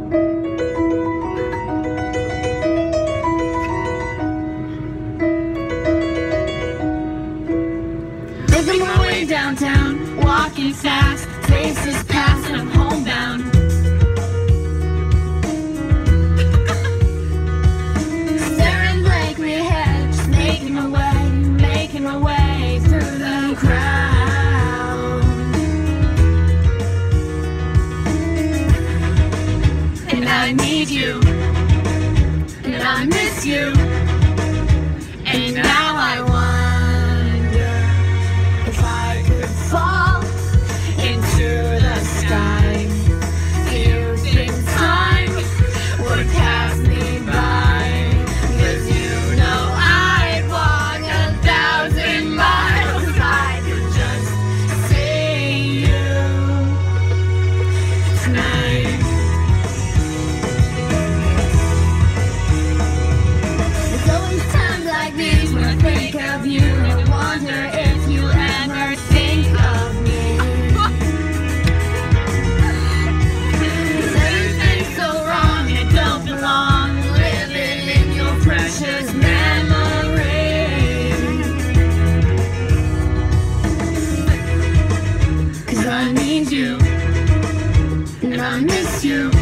Making my way downtown, walking fast, faces past and I'm homebound. Staring blankly ahead, just making my way through the crowd. And I need you, and I miss you, and now I wonder if I could fall into the sky. Do you think time would pass me by? 'Cause you know I'd walk 1,000 miles if I could just see you tonight. There's always times like these when I think of you, and I wonder if you ever think of me. 'Cause everything's so wrong and it don't belong, living in your precious memory. 'Cause I need you, and I miss you,